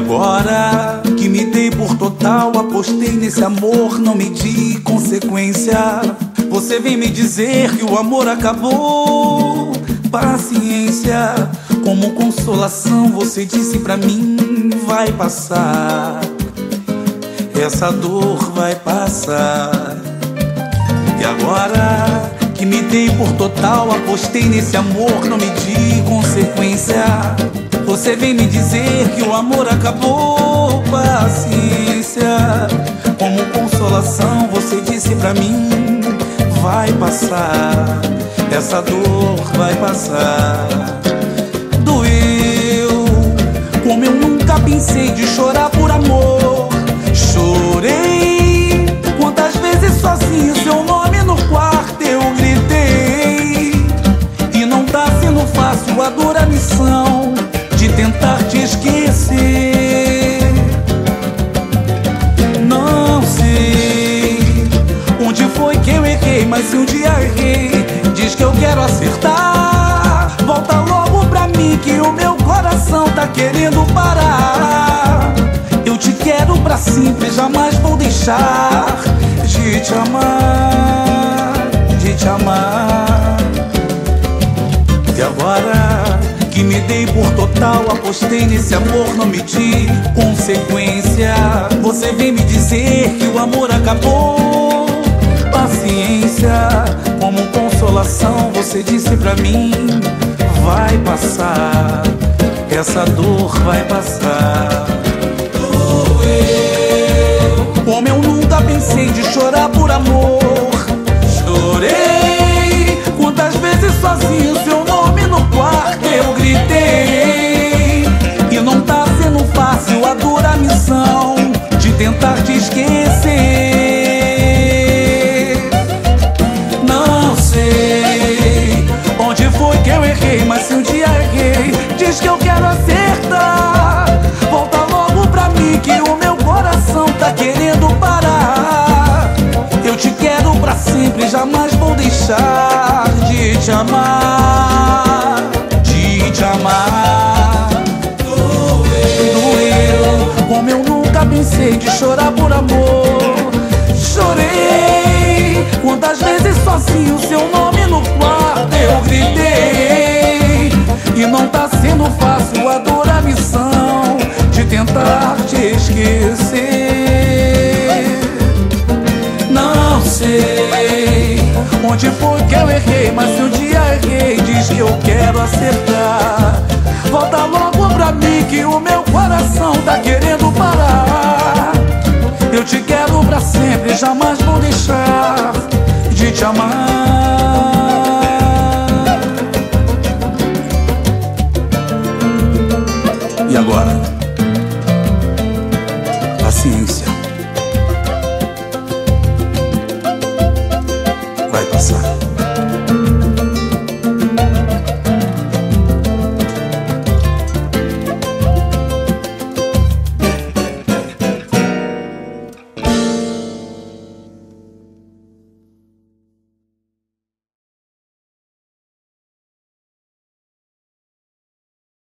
agora que me dei por total, apostei nesse amor, não medi consequência. Você vem me dizer que o amor acabou. Paciência, como consolação, você disse pra mim: vai passar, essa dor vai passar. E agora que me dei por total, apostei nesse amor, não medi consequência. Você vem me dizer que o amor acabou. Paciência, como consolação, você disse pra mim: vai passar, essa dor vai passar. Doeu, como eu nunca pensei de chorar por amor. Chorei, quantas vezes sozinho seu nome no quarto eu gritei. E não tá sendo fácil a dura missão de tentar te esquecer. Não sei onde foi que eu errei, mas se um dia errei, diz que eu quero acertar. Volta logo pra mim que o meu coração tá querendo parar. Eu te quero pra sempre, jamais vou deixar de te amar, de te amar. E agora que me dei por total, apostei nesse amor, não medi consequência. Você vem me dizer que o amor acabou. Paciência, como consolação, você disse pra mim: vai passar, essa dor vai passar. Doeu, como eu nunca pensei de chorar por amor. Chorei, quantas vezes sozinho seu nome no quarto eu gritei. E não tá sendo fácil a dura missão de tentar te esquecer. Não sei onde foi que eu errei, mas se um dia errei, diz que eu quero acertar. Volta logo pra mim que o meu coração tá querendo parar. Eu te quero pra sempre, jamais vou deixar de te amar, de te amar. Doeu, como eu nunca pensei de chorar por amor. Chorei, quantas vezes sozinho seu nome no quarto eu gritei. E não tá sendo fácil a dura missão de tentar te esquecer. Não sei onde foi que eu errei, mas se um dia errei, diz que eu quero acertar. Volta logo pra mim que o meu coração tá querendo parar. Eu te quero pra sempre, jamais vou deixar de te amar.